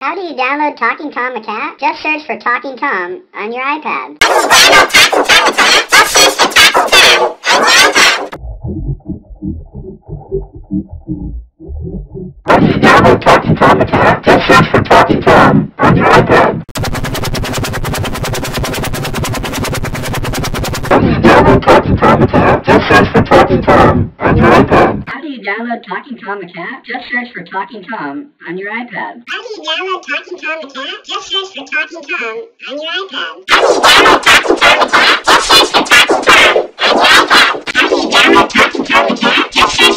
How do you download Talking Tom the Cat? Just search for Talking Tom on your iPad. How do you download Talking Tom the Cat? Just search for Talking Tom on your iPad. How do you download Talking Tom the Cat? Just search for Talking Tom on your iPad. How do you download Talking Tom the Cat? Just search for Talking Tom on your iPad. How do you download Talking Tom the Cat? Just search for Talking Tom on your iPad. How do you download Talking Tom the Cat? Just search for Talking Tom on your iPad. How do you download Talking Tom the Cat? Just search